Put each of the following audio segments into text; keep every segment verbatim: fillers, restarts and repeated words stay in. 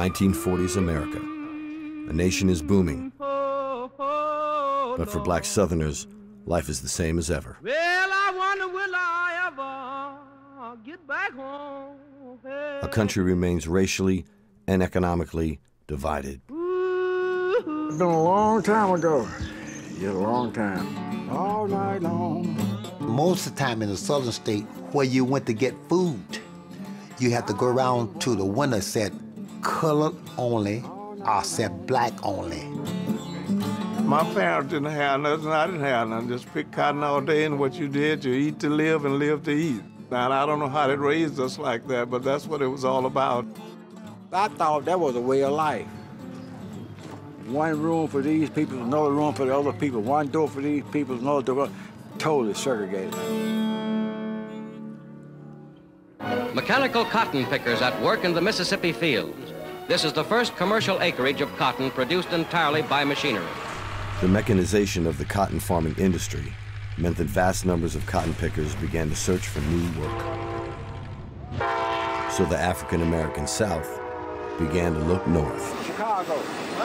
nineteen forties America. A nation is booming. But for black Southerners, life is the same as ever. Well, I wonder will I ever get back home. A country remains racially and economically divided. It's been a long time ago. Yeah, a long time. All night long. Most of the time in the southern state, where you went to get food, you had to go around to the one that said colored only or said black only. My parents didn't have nothing, I didn't have nothing. Just pick cotton all day, and what you did, you eat to live and live to eat. Now, I don't know how they raised us like that, but that's what it was all about. I thought that was a way of life. One room for these people, another room for the other people. One door for these people, another door. Totally segregated. Mechanical cotton pickers at work in the Mississippi fields. This is the first commercial acreage of cotton produced entirely by machinery. The mechanization of the cotton farming industry meant that vast numbers of cotton pickers began to search for new work. So the African-American South began to look north. Chicago.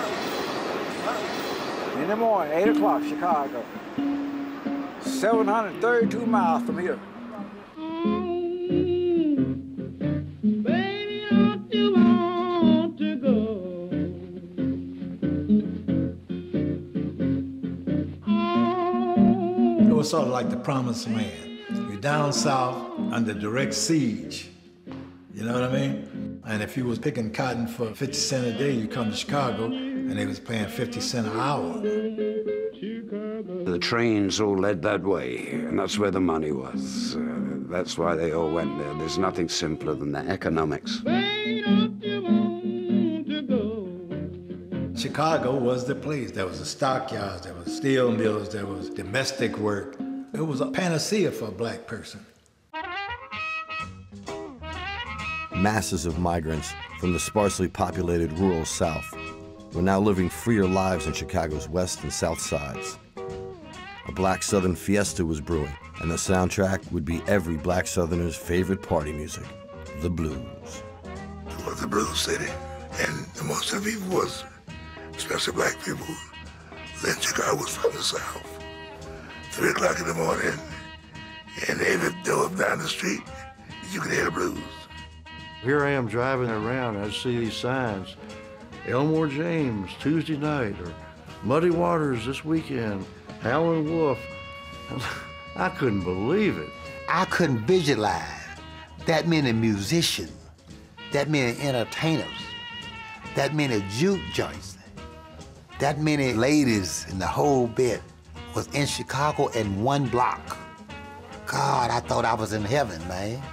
In the morning, eight o'clock, Chicago. seven hundred thirty-two miles from here. Baby, don't you want to go? It was sort of like the promised land. You're down south under direct siege. You know what I mean? And if you was picking cotton for fifty cents a day, you come to Chicago and they was paying fifty cents an hour. The trains all led that way, and that's where the money was. Uh, that's why they all went there. There's nothing simpler than the economics. Chicago was the place. There was the stockyards, there was steel mills, there was domestic work. It was a panacea for a black person. Masses of migrants from the sparsely populated rural South were now living freer lives in Chicago's west and south sides. A black Southern fiesta was brewing, and the soundtrack would be every black Southerner's favorite party music, the blues. It was the blues city, and most of the people was, especially black people, in Chicago was from the South. Three o'clock in the morning, and every door up down the street, you could hear the blues. Here I am driving around, and I see these signs. Elmore James, Tuesday night, or Muddy Waters this weekend, Howlin' Wolf. I couldn't believe it. I couldn't visualize that many musicians, that many entertainers, that many juke joints, that many ladies in the whole bit was in Chicago in one block. God, I thought I was in heaven, man.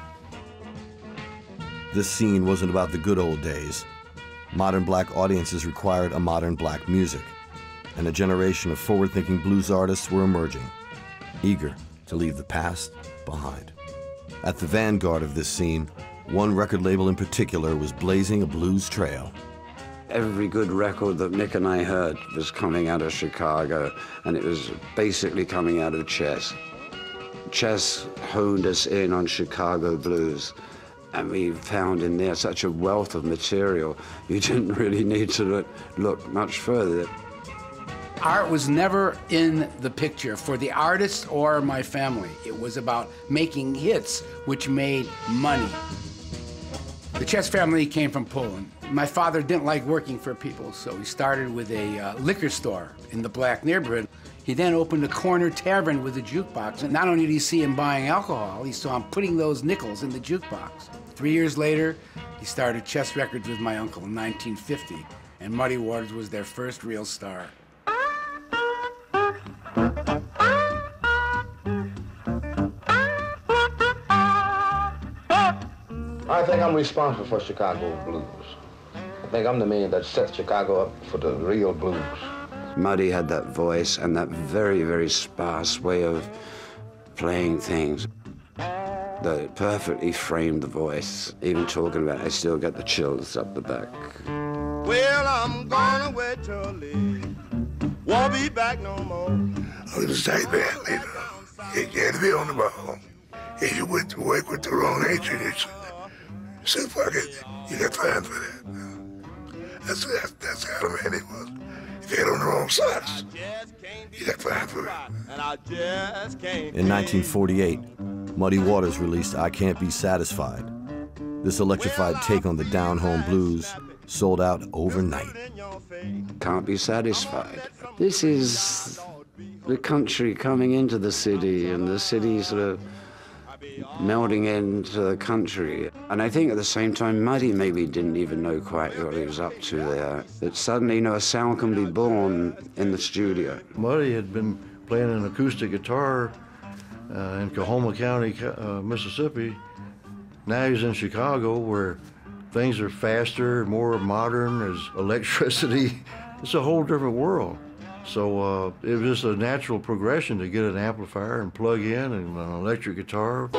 This scene wasn't about the good old days. Modern black audiences required a modern black music, and a generation of forward-thinking blues artists were emerging, eager to leave the past behind. At the vanguard of this scene, one record label in particular was blazing a blues trail. Every good record that Nick and I heard was coming out of Chicago, and it was basically coming out of Chess. Chess honed us in on Chicago blues, and we found in there such a wealth of material, you didn't really need to look, look much further. Art was never in the picture for the artist or my family. It was about making hits, which made money. The Chess family came from Poland. My father didn't like working for people, so he started with a uh, liquor store in the black neighborhood. He then opened a corner tavern with a jukebox. And not only did he see him buying alcohol, he saw him putting those nickels in the jukebox. Three years later, he started Chess Records with my uncle in nineteen fifty, and Muddy Waters was their first real star. I think I'm responsible for Chicago blues. I think I'm the man that set Chicago up for the real blues. Muddy had that voice and that very, very sparse way of playing things that perfectly framed the voice. Even talking about it, I still get the chills up the back. Well, I'm gonna wait till late. Won't be back no more. I was a tight man later. You can't be on the ball. If you went to work with the wrong agent, you said, fuck it, you got time for that. That's, that's, that's the kind of man he was. If he had on the wrong socks, he got fired for it. In nineteen forty-eight, Muddy Waters released I Can't Be Satisfied. This electrified take on the down-home blues sold out overnight. Can't be satisfied. This is the country coming into the city, and the city sort of melding into the country. And I think at the same time, Muddy maybe didn't even know quite what he was up to there. That suddenly, you know, a sound can be born in the studio. Muddy had been playing an acoustic guitar uh, in Coahoma County, uh, Mississippi. Now he's in Chicago, where things are faster, more modern, there's electricity. It's a whole different world. So uh, it was just a natural progression to get an amplifier and plug in and an electric guitar.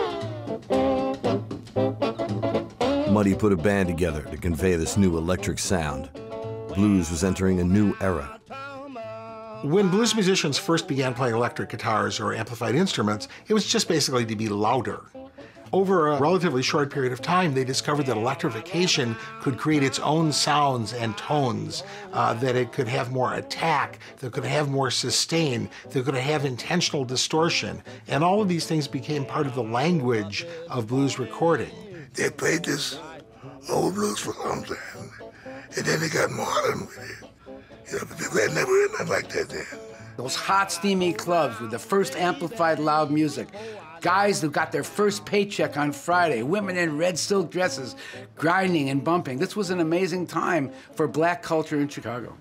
Muddy put a band together to convey this new electric sound. Blues was entering a new era. When blues musicians first began playing electric guitars or amplified instruments, it was just basically to be louder. Over a relatively short period of time, they discovered that electrification could create its own sounds and tones, uh, that it could have more attack, that it could have more sustain, that it could have intentional distortion. And all of these things became part of the language of blues recording. They played this old blues for a long time, and then they got modern with it. You know, but people had never heard nothing like that then. Those hot, steamy clubs with the first amplified loud music. Guys who got their first paycheck on Friday, women in red silk dresses, grinding and bumping. This was an amazing time for black culture in Chicago.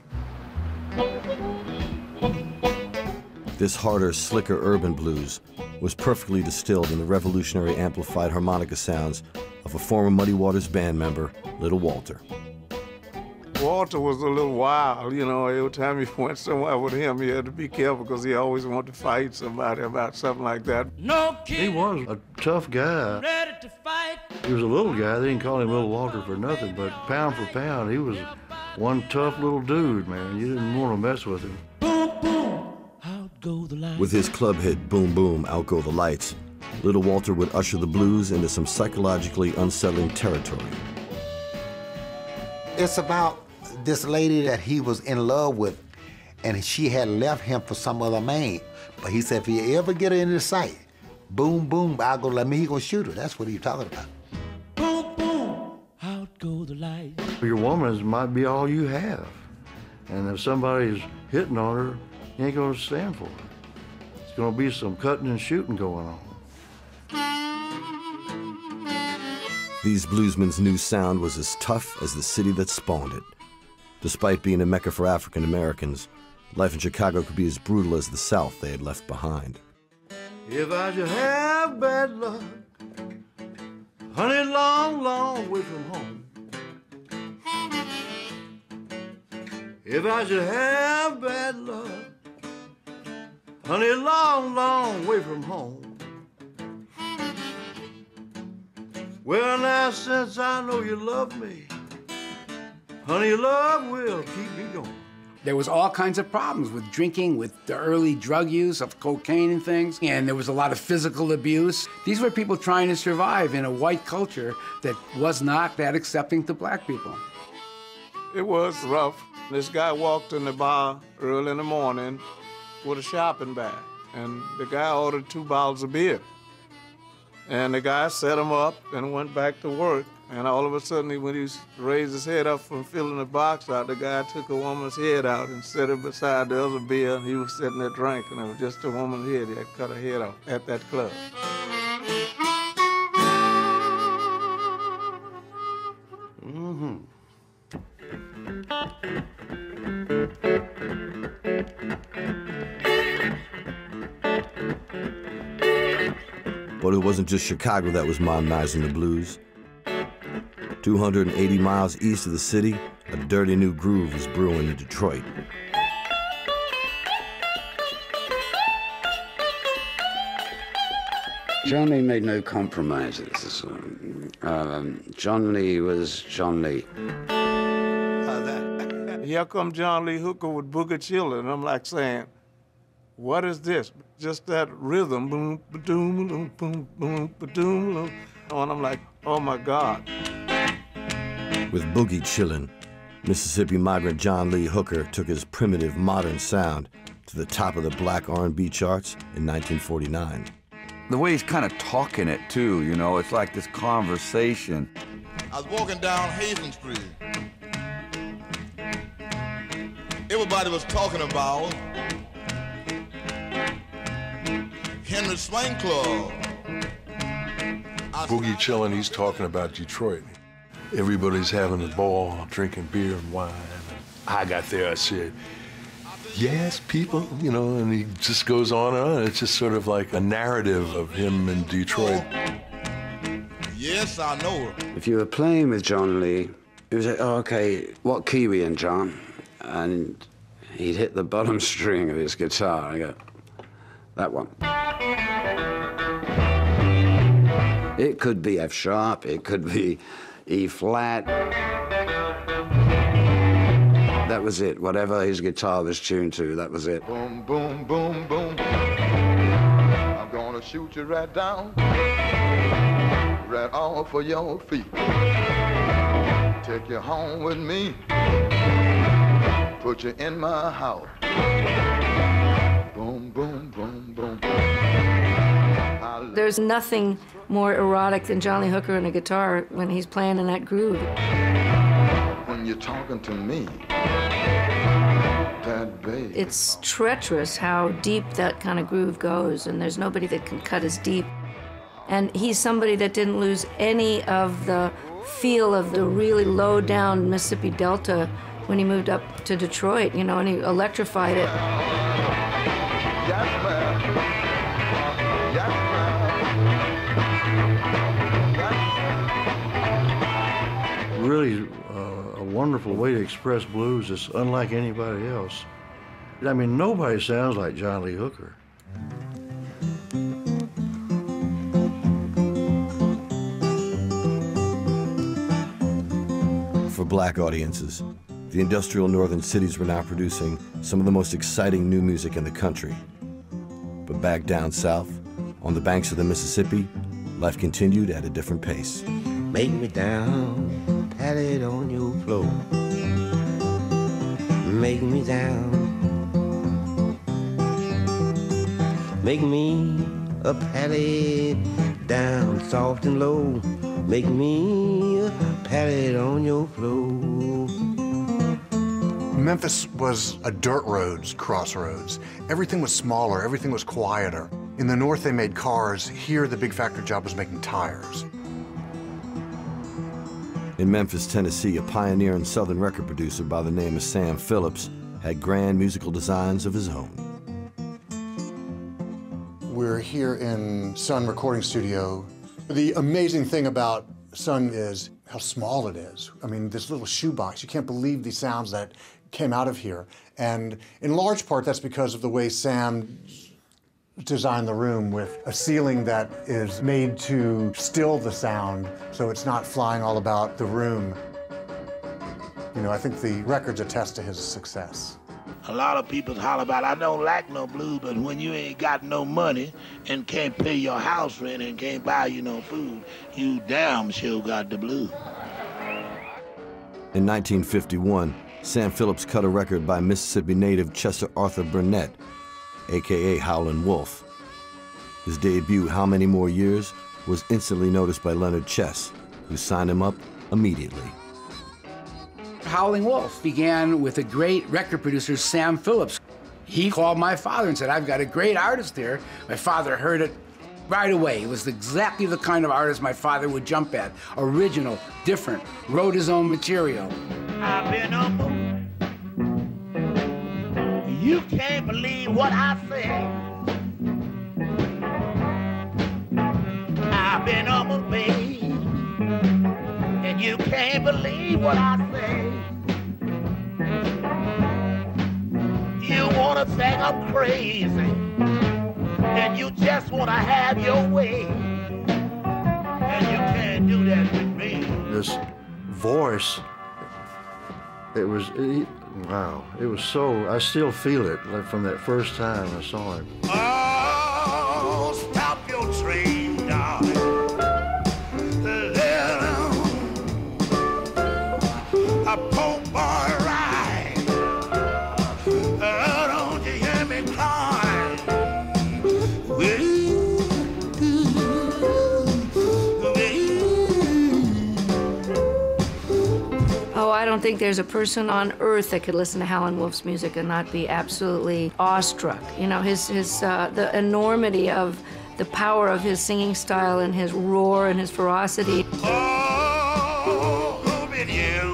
This harder, slicker urban blues was perfectly distilled in the revolutionary amplified harmonica sounds of a former Muddy Waters band member, Little Walter. Walter was a little wild, you know. Every time you went somewhere with him, you had to be careful because he always wanted to fight somebody about something like that. No kid. He was a tough guy. Ready to fight. He was a little guy. They didn't call him Little Walter for nothing, but pound for pound, he was one tough little dude, man. You didn't want to mess with him. Boom, boom, out go the lights. With his club hit Boom Boom, Out Go the Lights, Little Walter would usher the blues into some psychologically unsettling territory. It's about this lady that he was in love with, and she had left him for some other man. But he said, if you ever get her in his sight, boom, boom, I'll go, let me, he gonna shoot her. That's what he's talking about. Boom, boom, out go the lights. Your woman might be all you have. And if somebody's hitting on her, you ain't gonna stand for it. It's gonna be some cutting and shooting going on. These bluesmen's new sound was as tough as the city that spawned it. Despite being a mecca for African Americans, life in Chicago could be as brutal as the South they had left behind. If I should have bad luck, honey, long, long way from home. If I should have bad luck, honey, long, long way from home. Well, now, since I know you love me, honey, love will keep me going. There was all kinds of problems with drinking, with the early drug use of cocaine and things, and there was a lot of physical abuse. These were people trying to survive in a white culture that was not that accepting to black people. It was rough. This guy walked in the bar early in the morning with a shopping bag, and the guy ordered two bottles of beer. And the guy set him up and went back to work. And all of a sudden, when he raised his head up from filling the box out, the guy took a woman's head out and set it beside the other beer. He was sitting there drinking. It was just a woman's head. He had cut her head off at that club. Mm-hmm. But it wasn't just Chicago that was modernizing the blues. two hundred eighty miles east of the city, a dirty new groove was brewing in Detroit. John Lee made no compromises. Um, John Lee was John Lee. Here come John Lee Hooker with Booger Children, and I'm like saying, what is this? Just that rhythm, boom, ba-doom, boom, boom, boom, ba-doom, boom. And I'm like, oh my God. With Boogie Chillin', Mississippi migrant John Lee Hooker took his primitive modern sound to the top of the black R and B charts in nineteen forty-nine. The way he's kind of talking it, too, you know, it's like this conversation. I was walking down Hazen Street. Everybody was talking about Henry Swing Club. Boogie chillin', he's talking about Detroit. Everybody's having a ball, drinking beer and wine. I got there, I said, yes, people, you know, and he just goes on and on. It's just sort of like a narrative of him in Detroit. Yes, I know. If you were playing with John Lee, he was like, oh, okay, what key are we in, John? And he'd hit the bottom string of his guitar. I go, that one. It could be F sharp, it could be E flat. That was it. Whatever his guitar was tuned to, that was it. Boom, boom, boom, boom. I'm gonna shoot you right down, right off of your feet. Take you home with me, put you in my house. Boom, boom, boom, boom. There's nothing more erotic than John Lee Hooker and a guitar when he's playing in that groove. When you're talking to me, that baby. It's treacherous how deep that kind of groove goes, and there's nobody that can cut as deep. And he's somebody that didn't lose any of the feel of the really low down Mississippi Delta when he moved up to Detroit, you know, and he electrified it. Yes, ma'am. Yes, Really uh, a wonderful way to express blues. It's unlike anybody else. I mean, nobody sounds like John Lee Hooker. For black audiences, the industrial northern cities were now producing some of the most exciting new music in the country. But back down south, on the banks of the Mississippi, life continued at a different pace. Make me down, pat it on your floor. Make me down. Make me a pat it down, soft and low. Make me a pat it on your floor. Memphis was a dirt roads crossroads. Everything was smaller, everything was quieter. In the north, they made cars. Here, the big factory job was making tires. In Memphis, Tennessee, a pioneer and southern record producer by the name of Sam Phillips had grand musical designs of his own. We're here in Sun Recording Studio. The amazing thing about Sun is how small it is. I mean, this little shoebox, you can't believe the sounds that came out of here. And in large part, that's because of the way Sam designed the room with a ceiling that is made to still the sound, so it's not flying all about the room. You know, I think the records attest to his success. A lot of people holler about, I don't like no blues, but when you ain't got no money and can't pay your house rent and can't buy you no food, you damn sure got the blues. In nineteen fifty-one, Sam Phillips cut a record by Mississippi native Chester Arthur Burnett, A K A Howlin' Wolf. His debut, How Many More Years, was instantly noticed by Leonard Chess, who signed him up immediately. Howlin' Wolf began with a great record producer, Sam Phillips. He called my father and said, I've got a great artist there. My father heard it right away. It was exactly the kind of artist my father would jump at. Original, different, wrote his own material. I've been humble. You can't believe what I say. I've been humble, babe, and you can't believe what I say. You wanna think I'm crazy, and you just wanna have your way, and you can't do that with me. This voice, it was, it, wow, it was so, I still feel it like from that first time I saw him. Oh, stop your train, darling. A poor boy think there's a person on earth that could listen to Howlin' Wolf's music and not be absolutely awestruck. You know, his, his, uh, the enormity of the power of his singing style and his roar and his ferocity. Oh, who been you?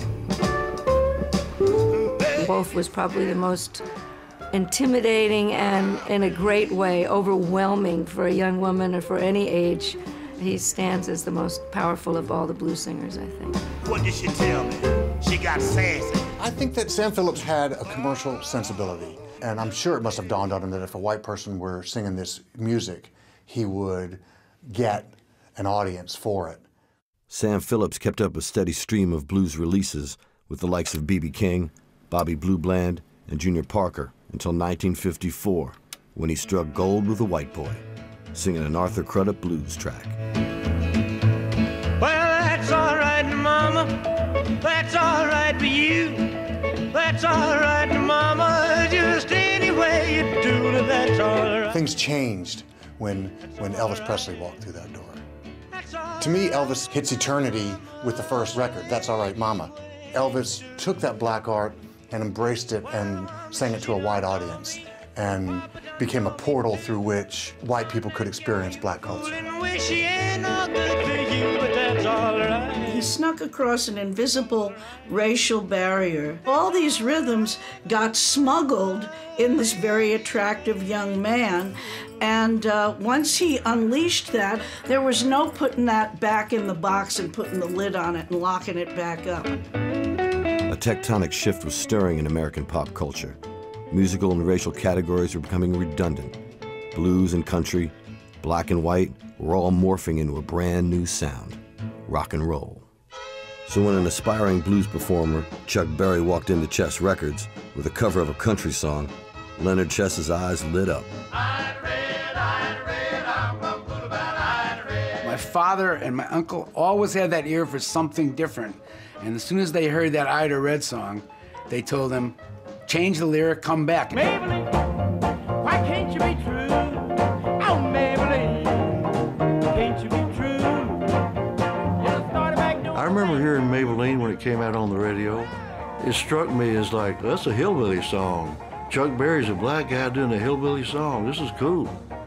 Wolf was probably the most intimidating and, in a great way, overwhelming for a young woman or for any age. He stands as the most powerful of all the blues singers, I think. What did she tell me? She got sassy. I think that Sam Phillips had a commercial sensibility, and I'm sure it must have dawned on him that if a white person were singing this music, he would get an audience for it. Sam Phillips kept up a steady stream of blues releases with the likes of B B King, Bobby Blue Bland, and Junior Parker until nineteen fifty-four, when he struck gold with a white boy, singing an Arthur Crudup blues track. Well, that's all right, Mama. That's all right for you. That's all right, Mama. Just any way you do it, that's all right. Things changed when, when Elvis Presley walked through that door. To me, Elvis hits eternity with the first record, That's All Right, Mama. Elvis took that black art and embraced it and sang it to a white audience and became a portal through which white people could experience black culture. He snuck across an invisible racial barrier. All these rhythms got smuggled in this very attractive young man. And uh, once he unleashed that, there was no putting that back in the box and putting the lid on it and locking it back up. A tectonic shift was stirring in American pop culture. Musical and racial categories were becoming redundant. Blues and country, black and white were all morphing into a brand new sound, rock and roll. So when an aspiring blues performer, Chuck Berry, walked into Chess Records with a cover of a country song, Leonard Chess's eyes lit up. My father and my uncle always had that ear for something different. And as soon as they heard that Ida Red song, they told him, change the lyric, come back. Maybelline, why can't you be true? Oh, Maybelline, can't you be true? I remember hearing Maybelline when it came out on the radio. It struck me as like, that's a hillbilly song. Chuck Berry's a black guy doing a hillbilly song. This is cool.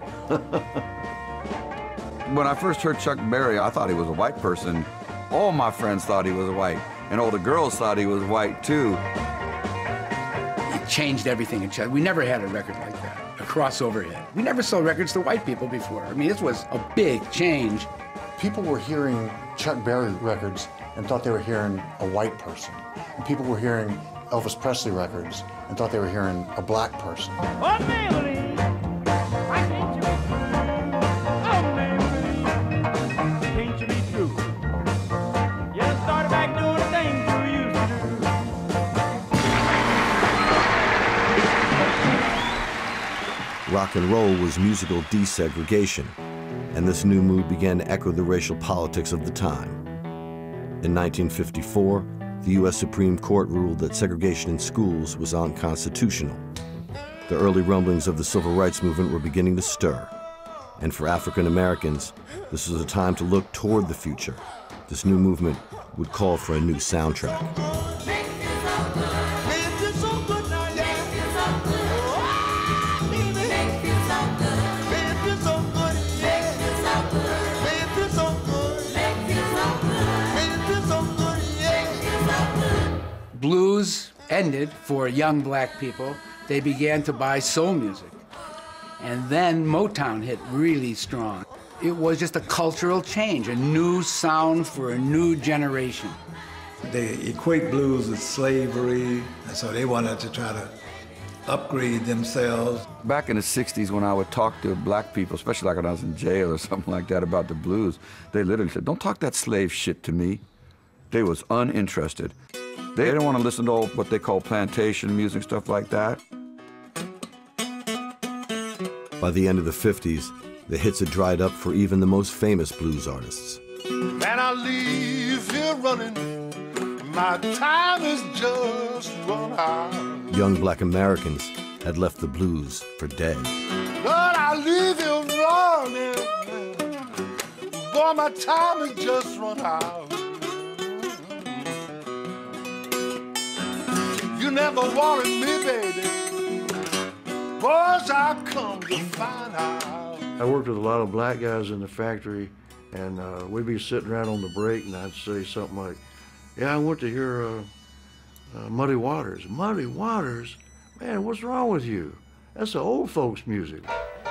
When I first heard Chuck Berry, I thought he was a white person. All my friends thought he was white, and all the girls thought he was white too. It changed everything in Chess. We never had a record like that, a crossover hit. We never sold records to white people before. I mean, this was a big change. People were hearing Chuck Berry records and thought they were hearing a white person. And people were hearing Elvis Presley records and thought they were hearing a black person. Oh, Maybelline, why can't you be true? Oh, Maybelline, can't you be true? You started back doing the things you used to do. Rock and roll was musical desegregation, and this new mood began to echo the racial politics of the time. In nineteen fifty-four, the U S Supreme Court ruled that segregation in schools was unconstitutional. The early rumblings of the civil rights movement were beginning to stir. And for African Americans, this was a time to look toward the future. This new movement would call for a new soundtrack. Blues ended for young black people. They began to buy soul music. And then Motown hit really strong. It was just a cultural change, a new sound for a new generation. They equate blues with slavery, and so they wanted to try to upgrade themselves. Back in the sixties, when I would talk to black people, especially like when I was in jail or something like that about the blues, they literally said, don't talk that slave shit to me. They was uninterested. They didn't want to listen to all what they call plantation music, stuff like that. By the end of the fifties, the hits had dried up for even the most famous blues artists. And I leave here running, my time is just run out. Young black Americans had left the blues for dead. But I leave here running, boy, my time is just run out. You never wanted me, baby. Boys, I've come to find out. I worked with a lot of black guys in the factory, and uh, we'd be sitting around on the break, and I'd say something like, yeah, I went to hear uh, uh, Muddy Waters. Muddy Waters? Man, what's wrong with you? That's the old folks' music.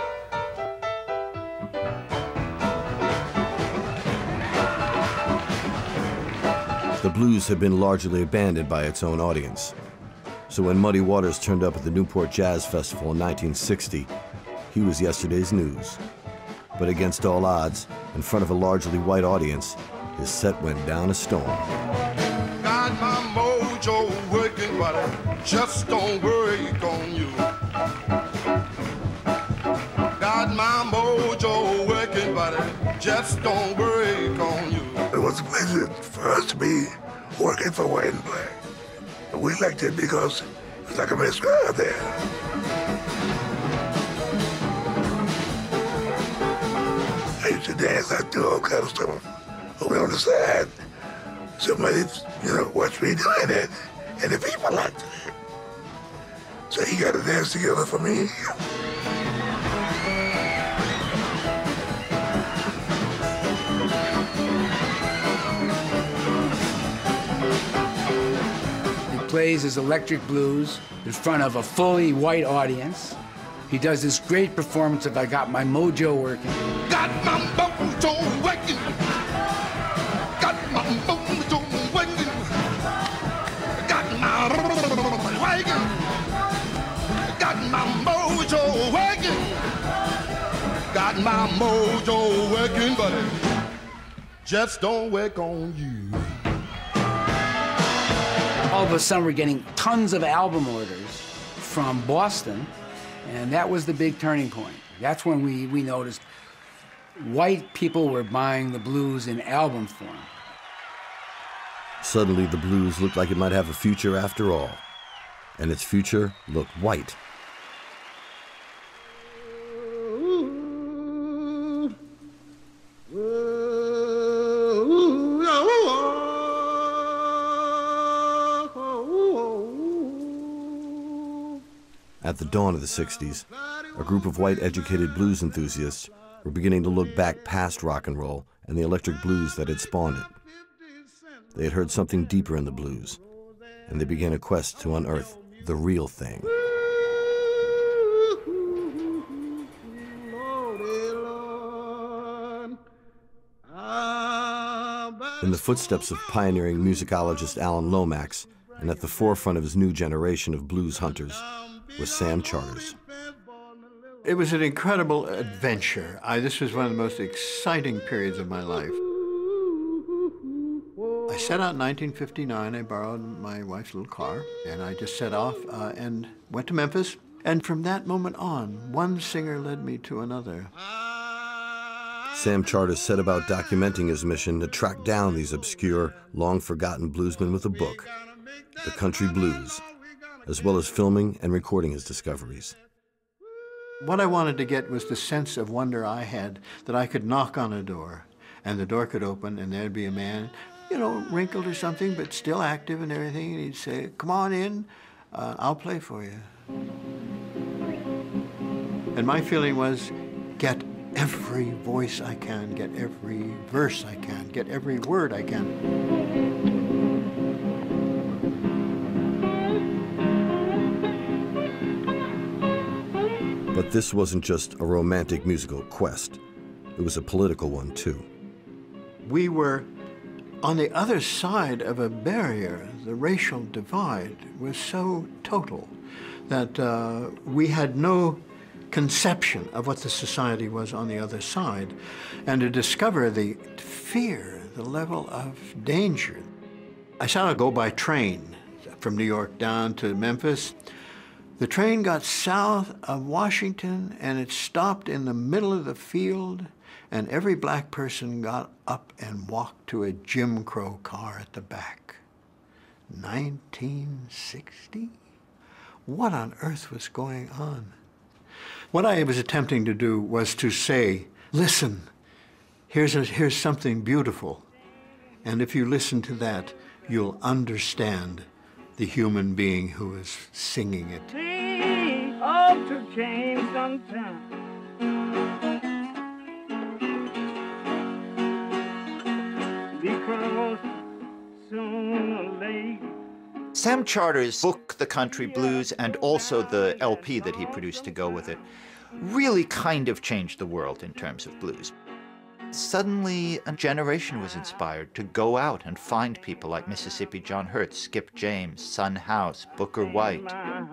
The blues had been largely abandoned by its own audience. So when Muddy Waters turned up at the Newport Jazz Festival in nineteen sixty, he was yesterday's news. But against all odds, in front of a largely white audience, his set went down a storm. Got my mojo working, but I just don't work on you. Got my mojo working, but I just don't work on you. It was a pleasure for us to be working for White and Black. We liked it because it was like a mess out there. I used to dance, I do all kind of stuff over on the side. Somebody, you know, watched me doing it, and the people liked it. So he got to dance together for me. Plays his electric blues in front of a fully white audience. He does this great performance of I Got My Mojo Working. Got my mojo working. Got my mojo working. Got my working. Got my mojo working. Got my mojo working, but it just don't work on you. All of a sudden, we're getting tons of album orders from Boston, and that was the big turning point. That's when we, we noticed white people were buying the blues in album form. Suddenly, the blues looked like it might have a future after all, and its future looked white. At the dawn of the sixties, a group of white-educated blues enthusiasts were beginning to look back past rock and roll and the electric blues that had spawned it. They had heard something deeper in the blues, and they began a quest to unearth the real thing. In the footsteps of pioneering musicologist Alan Lomax, and at the forefront of his new generation of blues hunters, was Sam Charters. It was an incredible adventure. I, this was one of the most exciting periods of my life. I set out in nineteen fifty-nine. I borrowed my wife's little car, and I just set off uh, and went to Memphis. And from that moment on, one singer led me to another. Sam Charters set about documenting his mission to track down these obscure, long-forgotten bluesmen with a book, The Country Blues, as well as filming and recording his discoveries. What I wanted to get was the sense of wonder I had that I could knock on a door, and the door could open, and there'd be a man, you know, wrinkled or something, but still active and everything, and he'd say, come on in, uh, I'll play for you. And my feeling was, get every voice I can, get every verse I can, get every word I can. But this wasn't just a romantic musical quest. It was a political one, too. We were on the other side of a barrier. The racial divide was so total that uh, we had no conception of what the society was on the other side. And to discover the fear, the level of danger. I saw it go by train from New York down to Memphis. The train got south of Washington, and it stopped in the middle of the field, and every black person got up and walked to a Jim Crow car at the back. nineteen sixty? What on earth was going on? What I was attempting to do was to say, listen, here's, a, here's something beautiful, and if you listen to that, you'll understand the human being who is singing it. See, ought to change sometime. Because sooner or later. Sam Charter's book, The Country Blues, and also the L P that he produced to go with it, really kind of changed the world in terms of blues. Suddenly, a generation was inspired to go out and find people like Mississippi John Hurt, Skip James, Son House, Booker White.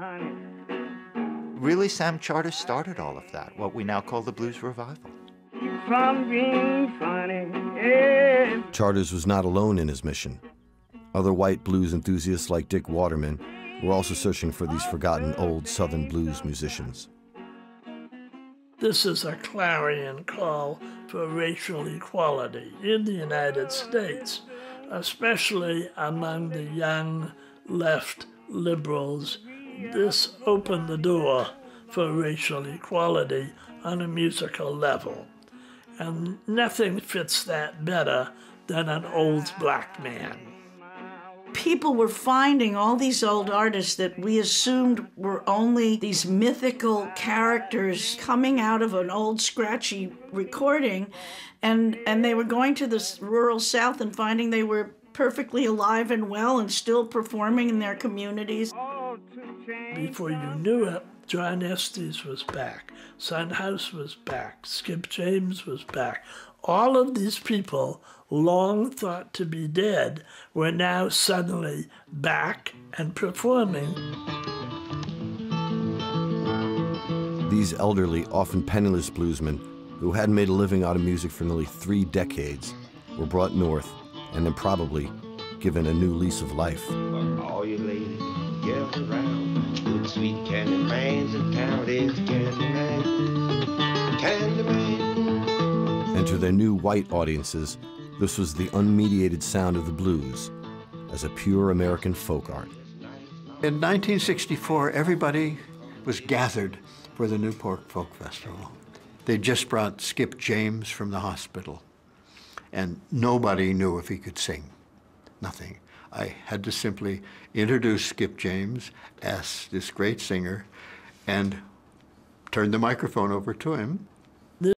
Really, Sam Charter started all of that, what we now call the blues revival. From being funny, yeah. Charters was not alone in his mission. Other white blues enthusiasts like Dick Waterman were also searching for these forgotten old Southern blues musicians. This is a clarion call for racial equality in the United States, especially among the young left liberals. This opened the door for racial equality on a musical level. And nothing fits that better than an old black man. People were finding all these old artists that we assumed were only these mythical characters coming out of an old scratchy recording, and, and they were going to the rural South and finding they were perfectly alive and well and still performing in their communities. Before you knew it, John Estes was back, Son House was back, Skip James was back. All of these people, long thought to be dead, were now suddenly back and performing. These elderly, often penniless bluesmen, who hadn't made a living out of music for nearly three decades, were brought north and then probably given a new lease of life. All you ladies gather around, good sweet candy mans in town, there's candy man, candy man. And to their new white audiences, this was the unmediated sound of the blues as a pure American folk art. In nineteen sixty-four, everybody was gathered for the Newport Folk Festival. They just brought Skip James from the hospital, and nobody knew if he could sing. Nothing. I had to simply introduce Skip James as this great singer and turn the microphone over to him.